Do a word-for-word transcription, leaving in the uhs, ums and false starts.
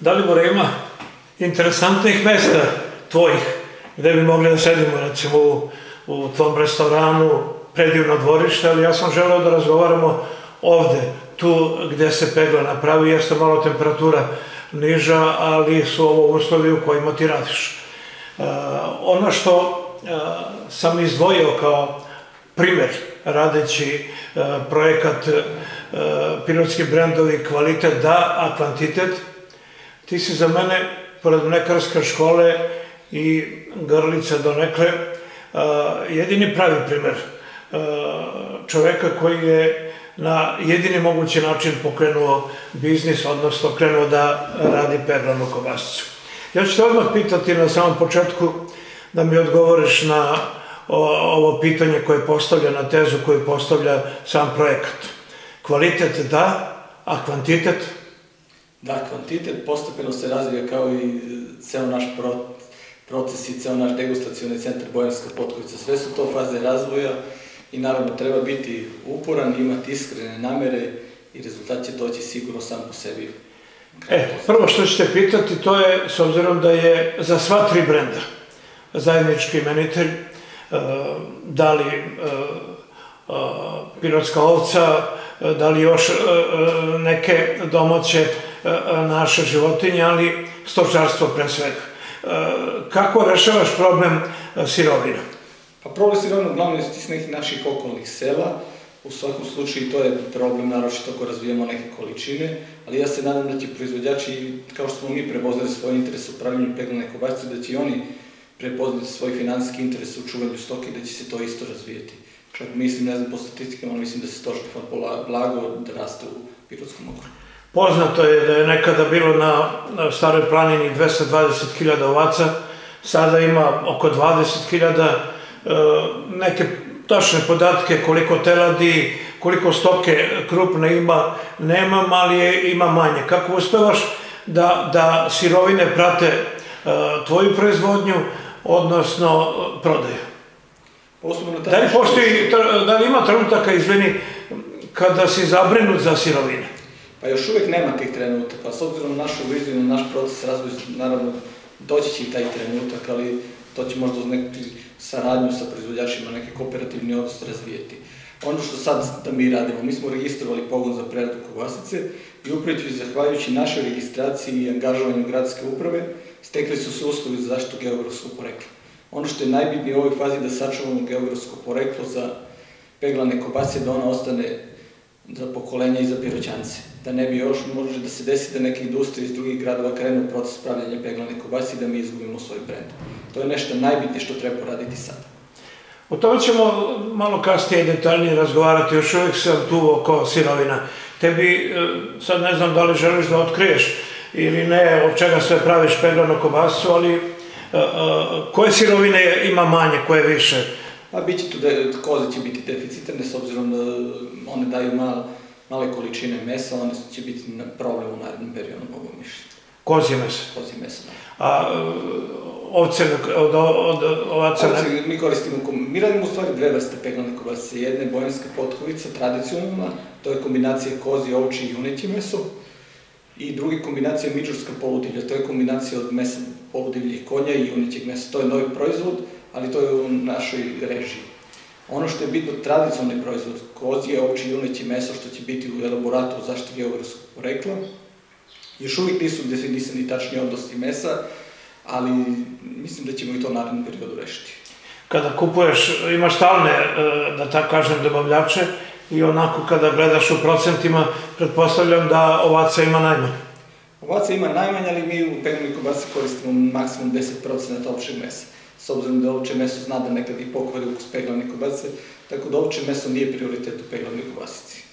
Dalibore, ima interesantnih mesta tvojih gde bi mogli da sedimo, recimo u tvom restoranu, predivno dvorište, ali ja sam želeo da razgovaramo ovde, tu gde se pegla napravi, jeste malo temperatura niža, ali su ovo uslovi u kojima ti radiš. Ono što sam izdvojio kao primer radeći projekat Pirotski brendovi kvalitet da, a kvantitet, ti si za mene, pored mlekarske škole i Grlica donekle, jedini pravi primer čoveka koji je na jedini mogući način pokrenuo biznis, odnosno krenuo da radi peglanu kobasicu. Ja ću te odmah pitati na samom početku da mi odgovoriš na ovo pitanje koje postavlja, na tezu koju postavlja sam projekat. Kvalitet da, a kvantitet? Da, kvantitet postepeno se razvija kao i ceo naš proces i ceo naš degustacioni centar Bojanska Potkovica. Sve su to faze razvoja i naravno treba biti uporan, imati iskrene namere i rezultat će doći sigurno sam po sebi. E, prvo što ćete pitati, to je, s obzirom da je za sva tri brenda zajednički imenitelj, da li Pirotska ovca, da li još neke domaće naše životinje, ali stočarstvo pre svega. Kako rešavaš problem sirovina? Pa problem sirovina uglavnom je iz nekih naših okolnih sela. U svakom slučaju to je problem, naročito ako razvijamo neke količine, ali ja se nadam da će proizvođači, kao što smo mi prepoznali svoj interes u pravljenju peglane kobasice, da će i oni prepoznati svoj finansijski interes u čuvanju stoke i da će se to isto razvijeti. Čak mislim, ne znam po statistikama, mislim da se stočni fond blago da raste u Pirotskom okrugu. Poznato je da je nekada bilo na Staroj planini dvesta dvadeset hiljada ovaca, sada ima oko dvadeset hiljada, neke tačne podatke koliko teladi, koliko stoke krupne ima, nemam, ali ima manje. Kako uspevaš da sirovine prate tvoju proizvodnju, odnosno prodaju? Da li ima trenutaka, izvini, kada si zabrinut za sirovine? Pa još uvek nema tih trenutaka, s obzirom na našu viziju, na naš proces razvoja, naravno doći će i taj trenutak, ali to će možda uz neku saradnju sa proizvođačima, neke kooperativni odnos razvijeti. Ono što sad da mi radimo, mi smo registrovali pogon za preradu kobasice i upravo zahvaljujući našoj registraciji i angažovanju gradske uprave, stekli su se uslovi za zaštitu geografskog porekla. Ono što je najbitnije u ovoj fazi da sačuvamo geografsko poreklo za peglane kobasice, da ona ostane za pokolenja i za Piroćance. Da ne bi još može da se desi da neke industrije iz drugih gradova krenu u proces pravljanja peglane kobasice i da mi izgubimo svoj brend. To je nešto najbitnije što treba poraditi sada. O tome ćemo malo kasnije detaljnije razgovarati, još uvijek sam tu oko sirovina. Tebi, sad ne znam da li želiš da otkriješ ili ne, od čega sve praviš peglanu kobasicu, ali koje sirovine ima manje, koje više? Pa biće tu, koze će biti deficitarne, s obzirom da one daju male količine mesa, one će biti problem u narednom periodu, mogu mišljati. Kozje meso? Kozje meso, da. A ovce od ovaca? Ovce mi koristimo, mi radimo u stvari dve vrste peglane kobasice. Jedna je Bojanska Potkovica, tradicionalna, to je kombinacija kozje, ovčje i juneće meso. I druga kombinacija je miđurska poludivlja, to je kombinacija od mesa poludivljih konja i junećeg mesa. To je novi proizvod, ali to je u našoj režiji. Ono što je bitno, tradicionalni proizvod, kozje, ovčje i juneće meso, što će biti u elaboratu o zaštiti geografskog porekla. Još uvijek nisu definisani tačni odnosi mesa, ali mislim da ćemo i to u narednom periodu rešiti. Kada kupuješ, imaš stalne, da tako kažem, dobavljače i onako kada gledaš u procentima, pretpostavljam da ovaca ima najmanje. Ovaca ima najmanje, ali mi u peglanoj kobasici koristimo maksimum deset procenata ovčjeg mesa. S obzirom da ovčje meso zna da nekad i pokvari ukus peglane kobasice, tako da ovčje meso nije prioritet u peglanoj kobasici.